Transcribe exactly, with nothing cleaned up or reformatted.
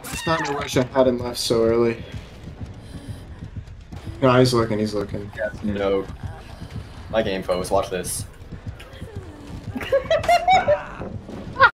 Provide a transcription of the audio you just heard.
It's not a rush I had him left so early. No, he's looking, he's looking. Yes, no. My game, folks. Watch this.